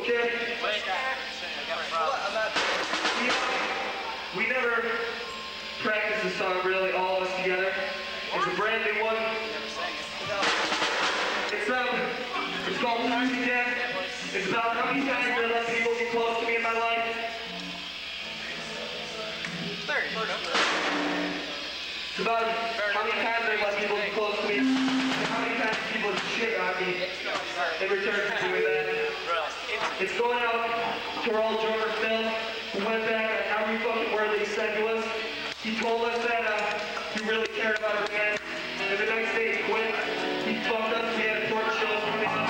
Okay? We never practiced the song really, all of us together. It's a brand new one. It's called Time Again. It's about how many times I let people get close to me in my life. It's about how many times I let people get close to me, and how many times people shit on me in return for doing that. It's going out to our old drummer Phil, who went back on every fucking word that he said to us. He told us that he really cared about our band, and the next day he quit. He fucked us, we had important shows coming up.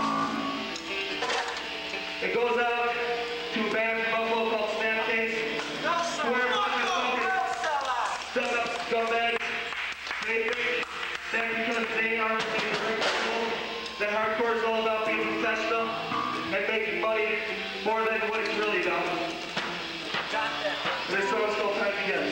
It goes out to a band in Buffalo called Snapcase, where a bunch of fucking stuck-up scumbags, they think that because they aren't making professional, that hardcore is all about being professional and making money more than what it's really about. This song's called Time Together.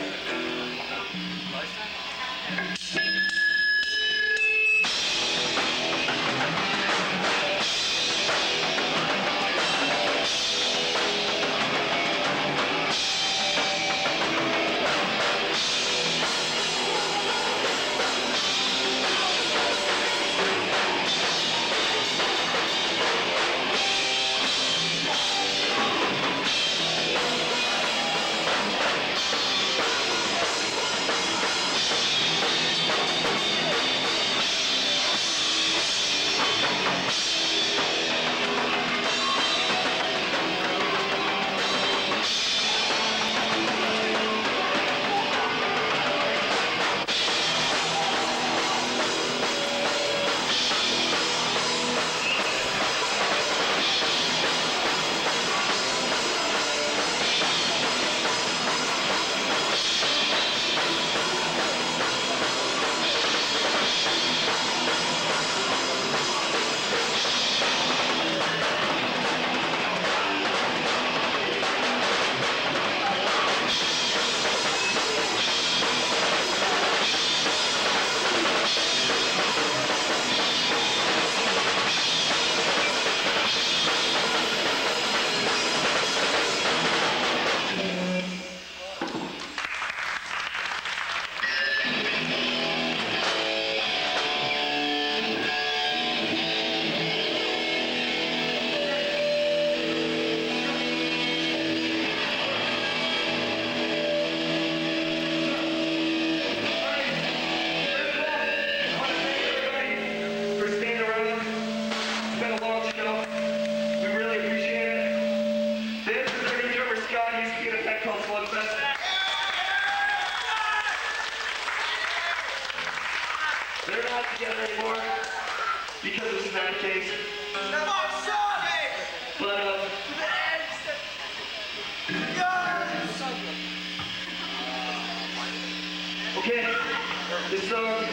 They're not together anymore because of Snapcase. But okay, this song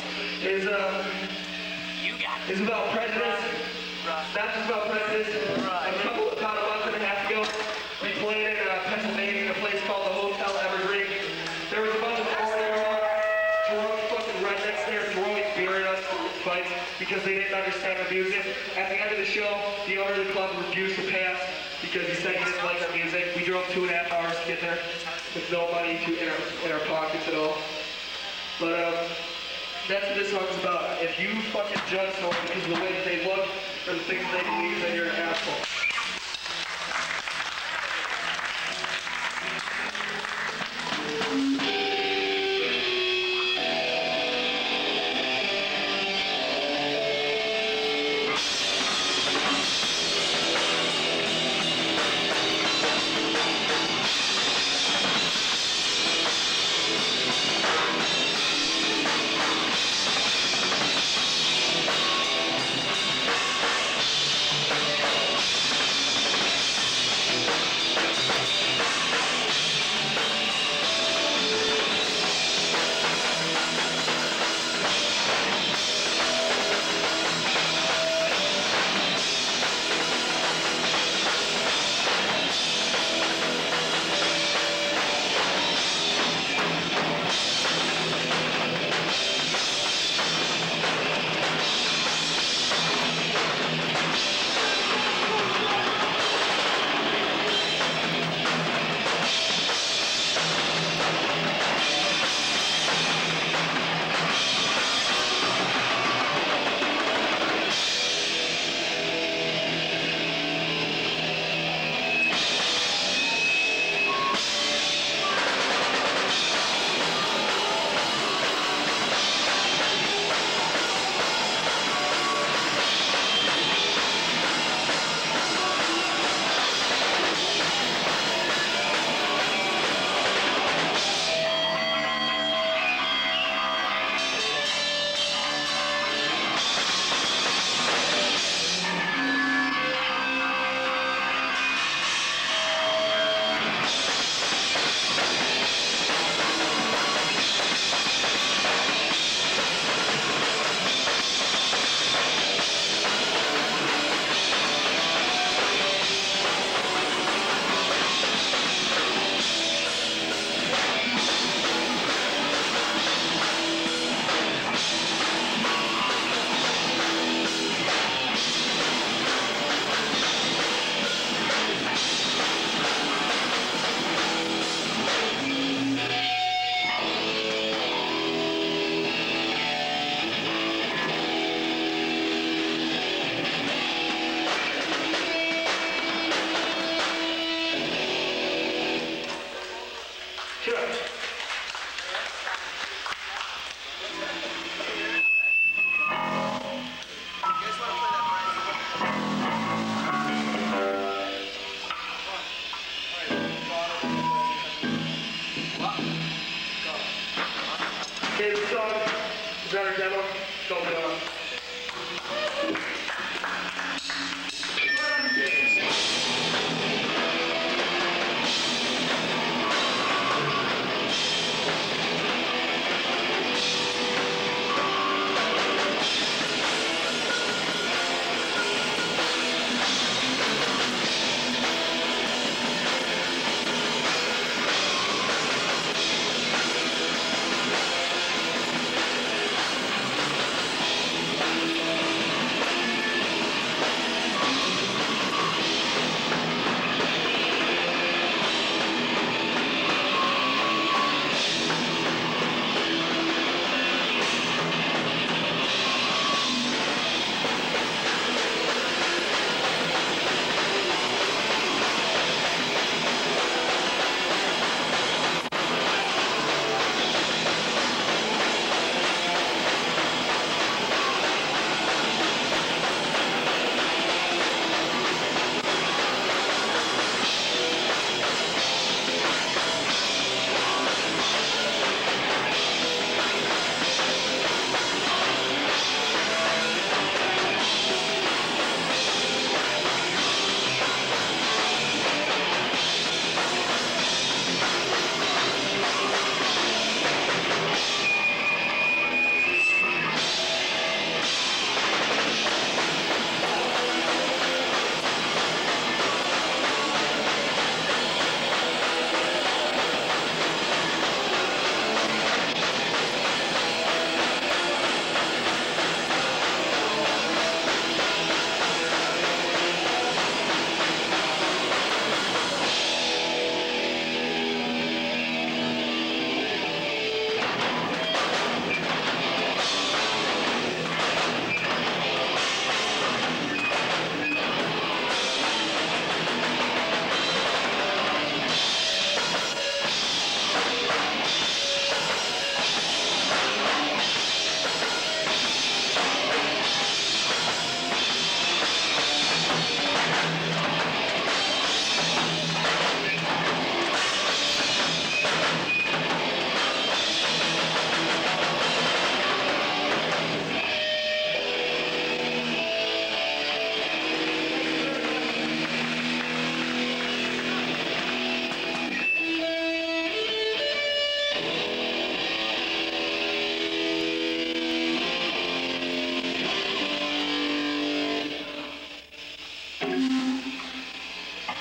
is about prejudice. Not just about prejudice. About a month and a half ago, we played in Pennsylvania in a place called the Hotel Evergreen. There was a bunch of 40-year-old drunk fucking rednecks there throwing beer at us fights because they didn't understand our music. At the end of the show, the owner of the club refused to pass because he said he didn't like our music. We drove 2.5 hours to get there with no money in our pockets at all. But that's what this song's about. If you fucking judge someone because of the way that they look or the things they believe, then you're an asshole.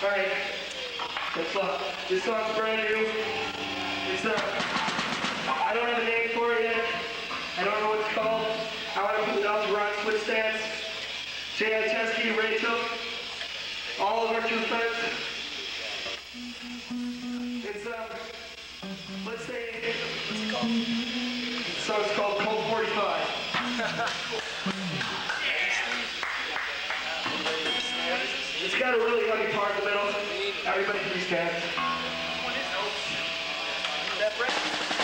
Alright. This song's brand new. I don't have a name for it yet. I don't know what it's called. I want to put it out to Ron's Footsteps, J.I. Chesky, Rachel, all of our true friends. It's, let's say, what's it called? The song's called Cold 45. It's got a really heavy part in the middle. Everybody please stand. That break?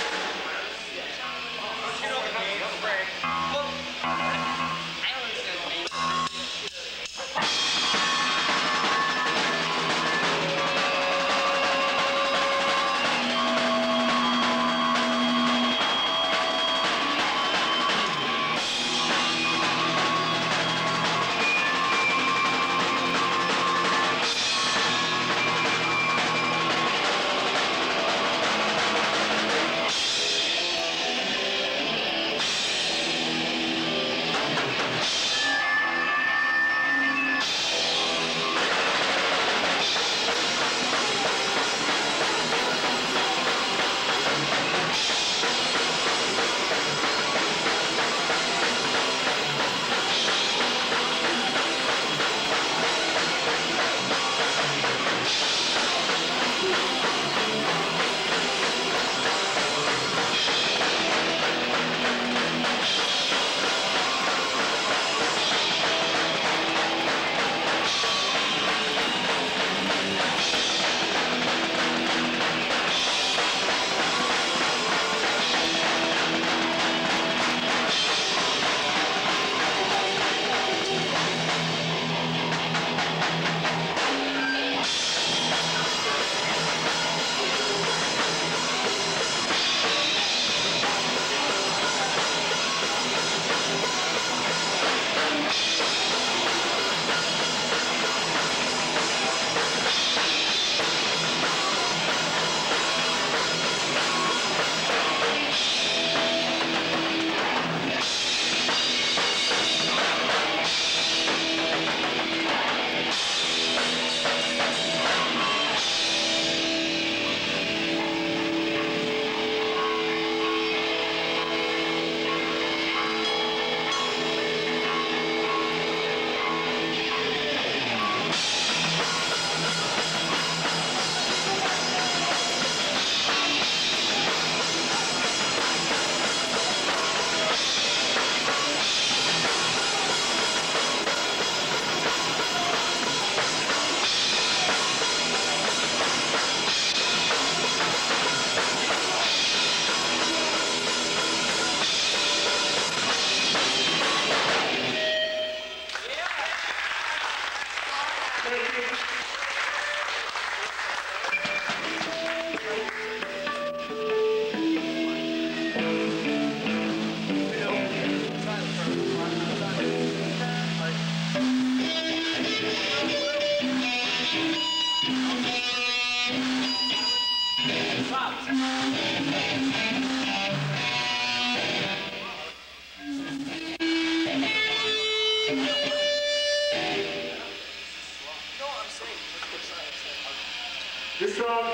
This song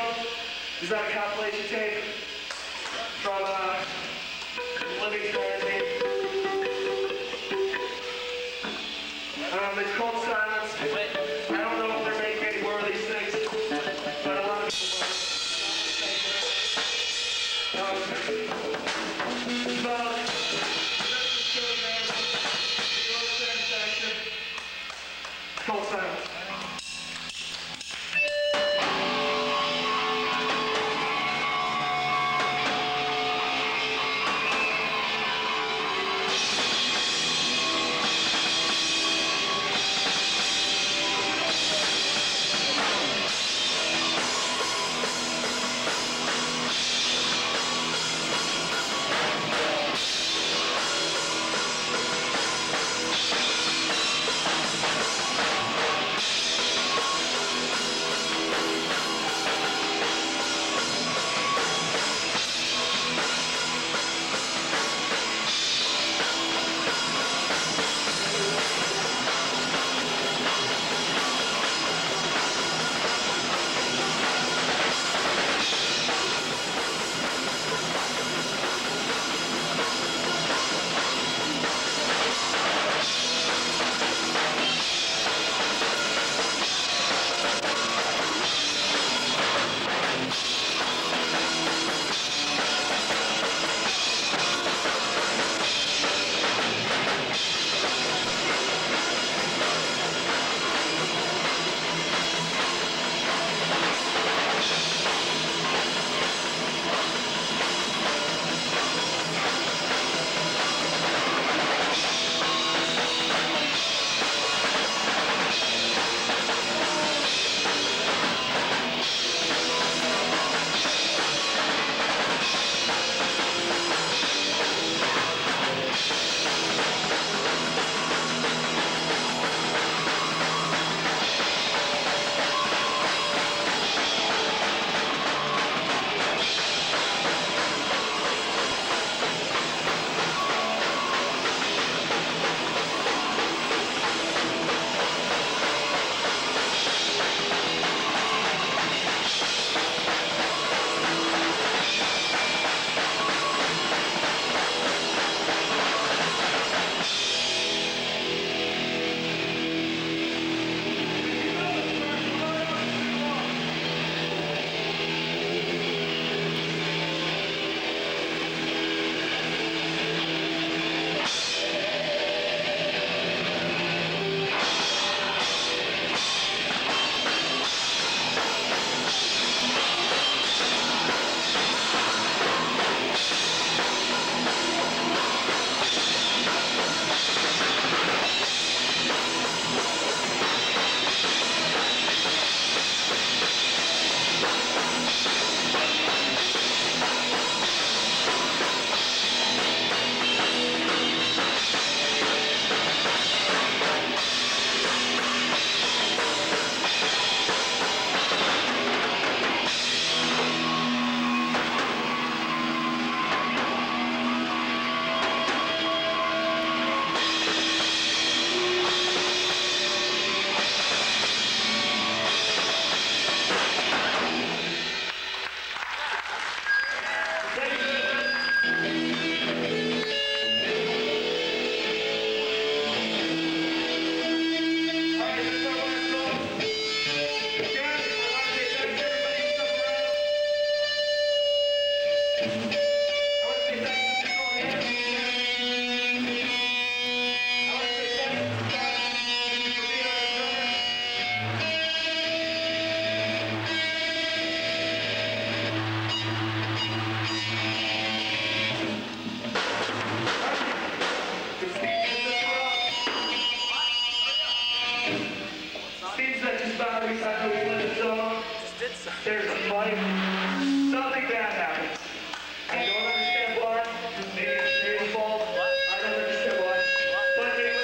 is on a compilation tape from Living Magazine. It's called Silence. I don't know if they're making any more of these things, but a lot of people it's about it's called Silence. there's a fight, something bad happens. I don't understand why. Maybe it's Niagara Falls. I don't understand why. But anyway,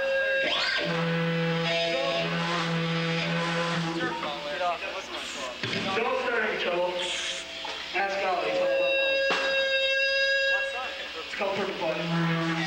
don't start any trouble. Ask God. It's all about love. It's called Perfect Fun.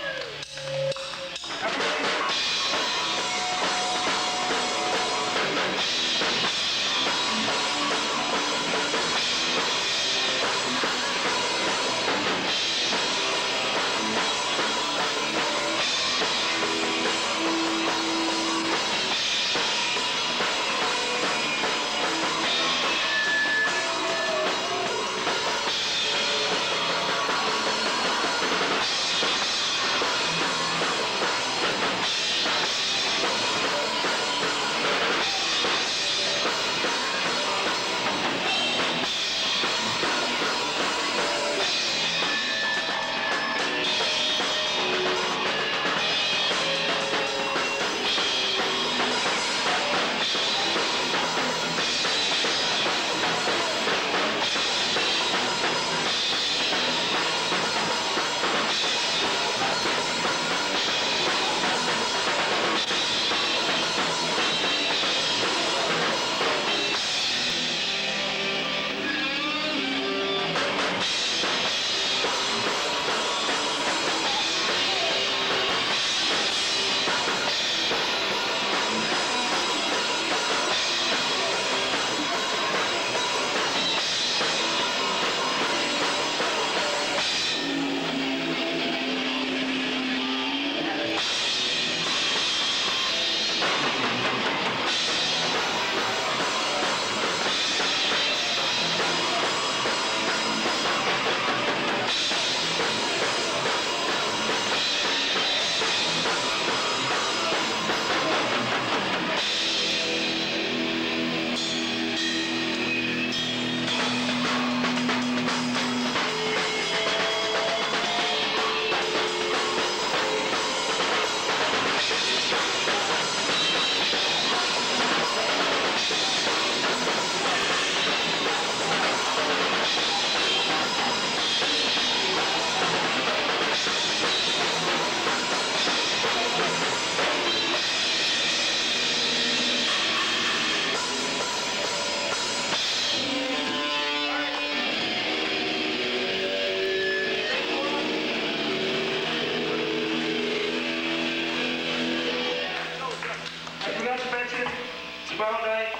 Tomorrow night,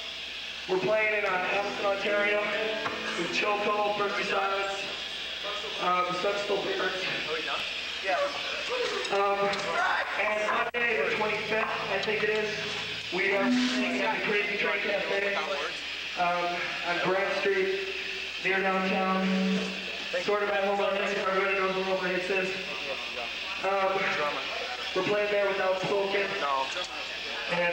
we're playing in Hamilton, Ontario, with Chill Cold, Berkeley Silence, the Sun Still Burns. Oh, we done? Yeah. And Monday, the 25th, I think it is, we are playing at the Crazy Train Cafe on Grand Street, near downtown, sort of at home on this, everybody knows where Home Hits is. We're playing there without Spoken.